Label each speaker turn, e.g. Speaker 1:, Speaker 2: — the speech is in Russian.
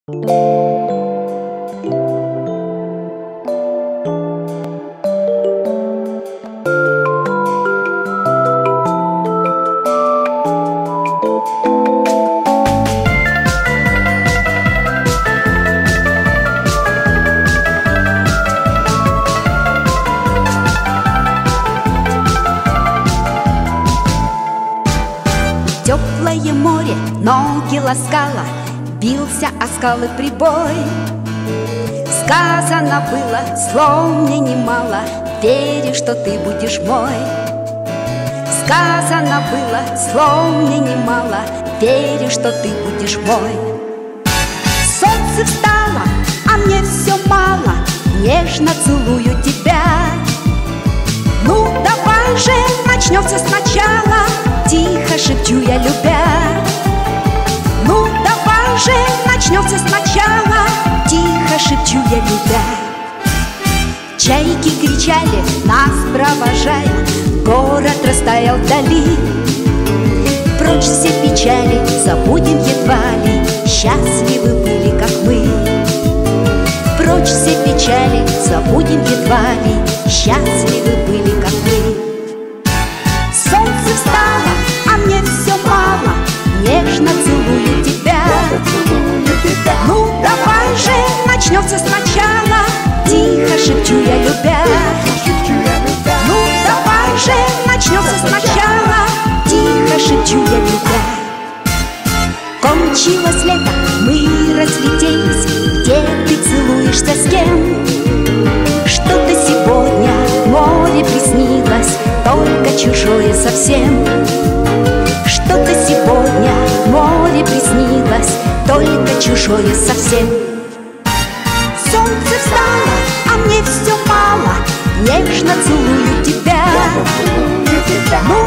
Speaker 1: Теплое море ноги ласкало, бился о скалы прибой. Сказано было, слов мне немало, верю, что ты будешь мой. Сказано было, слов мне немало, верю, что ты будешь мой. Солнце встало, а мне все мало, нежно целую тебя. Ну давай же, начнется сначала, тихо шепчу я, любя. Ну давай же, начнется сначала, тихо шепчу я, любя. Чайки кричали, нас провожая, город растаял вдали. Прочь все печали, забудем едва ли, счастливы были, как мы. Прочь все печали, забудем едва ли, счастливы были, как мы. Солнце встало, а мне все мало, нежно целую тебя. Ну давай же, начнется сначала, тихо шепчу я, любя. Ну давай же, начнется сначала, тихо шепчу я, любя. Кончилось лето, мы разлетелись, где ты целуешься с кем? Что-то сегодня море приснилось, только чужое совсем. Что-то сегодня море приснилось, только чужое совсем. Солнце встало, а мне все мало, нежно целую тебя. Ну